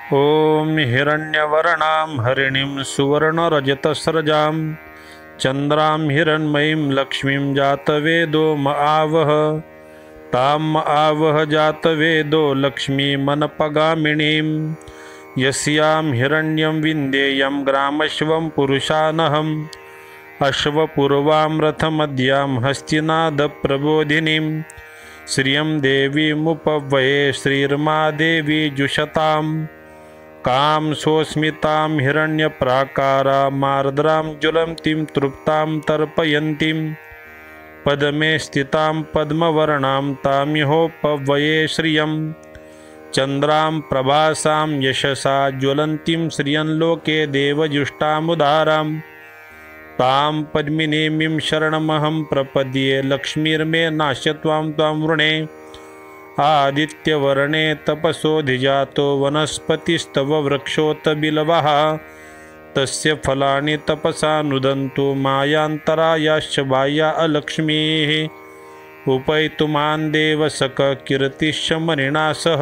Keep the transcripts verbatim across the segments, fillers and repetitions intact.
ॐ हिरण्यवर्णां हरिणीं सुवर्णरजतस्रजां चन्द्रां हिरण्मयीं लक्ष्मीं जातवेदो म आवह तां म आवह जातवेदो लक्ष्मीमनपगामिनीं यस्यां हिरण्यं विन्देयं ग्रामश्वं पुरुषानहम् अश्वपूर्वां रथमद्यां हस्तिनादप्रबोधिनीं श्रियं देवीमुपव्यये श्रीर्मा देवी जुषताम् कां सोऽस्मितां हिरण्यप्राकारामार्द्रां ज्वलन्तीं तृप्तां तर्पयन्तीं पद्मे स्थितां पद्मवर्णां तामिहोपव्यये श्रियं चन्द्रां प्रभासां यशसा ज्वलन्तीं श्रियं लोके देवजुष्टामुदारां तां पद्मिनीं शरणमहं प्रपद्ये लक्ष्मीर्मे नाश्य त्वां त्वां वृणे आदित्यवर्णे तपसोऽधिजातो वनस्पतिस्तव वृक्षोत बिलवः तस्य फलानि तपसा नुदन्तु मायान्तरायाश्च बाह्या अलक्ष्मीः उपैतुमान् देवसख कीर्तिश्च मणिना सह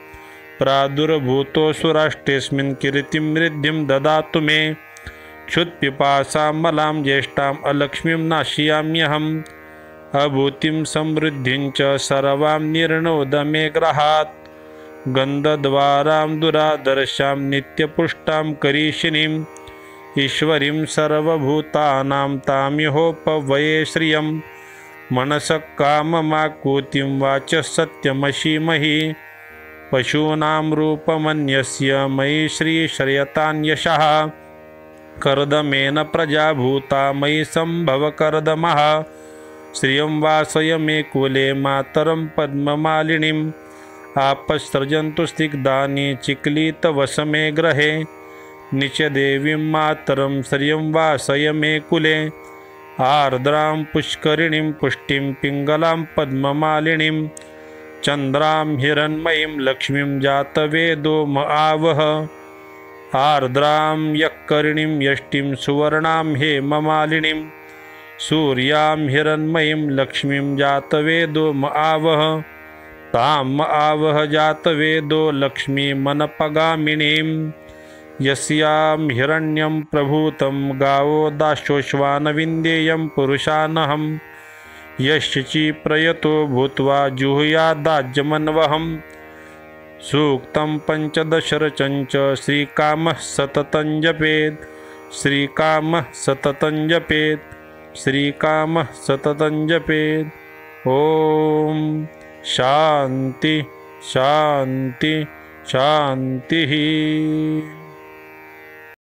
प्रादुर्भूतोऽसुराष्टेऽस्मिन् कीर्तिं वृद्धिं ददातु मे क्षुत्पिपासामलां ज्येष्ठाम् अलक्ष्मीं नाशयाम्यहम् अभूतिं समृद्धिं च सर्वां निर्णोद मे गृहात् गन्धद्वारां दुरादर्शां नित्यपुष्टां करीशिनीम् ईश्वरीं सर्वभूतानां तामिहोपव्यये श्रियं मनसः काममाकुतिं वाचः सत्यमशीमहि पशूनां रूपमन्यस्य मयि श्रीश्रयतान्यशः कर्दमेन प्रजाभूता मयि सम्भव कर्दमः श्रियं वासय मे कुले मातरं पद्ममालिनीम् आपस्सृजन्तु स्निग्धानि चिक्लितवसमे ग्रहे निचदेवीं मातरं श्रियं वासय मे कुले आर्द्रां पुष्करिणीं पुष्टिं पिङ्गलां पद्ममालिनीं चन्द्रां हिरण्मयीं लक्ष्मीं जातवेदो म आवह आर्द्रां यक्करिणीं यष्टिं सुवर्णां हेममालिनीं सूर्यां हिरण्मयीं लक्ष्मीं जातवेदो म आवह तां म आवह जातवेदो लक्ष्मीमनपगामिनीं यस्यां हिरण्यं प्रभूतं गावो दाशोश्वानविन्देयं पुरुषानहं यश्चि प्रयतो भूत्वा जुहुयादाज्यमन्वहं सूक्तं पञ्चदशरचञ्च श्रीकामः सततं जपेत् श्रीकामः सततं जपेत् श्रीकामः सततं जपेत्। ॐ शान्ति शान्ति शान्तिः।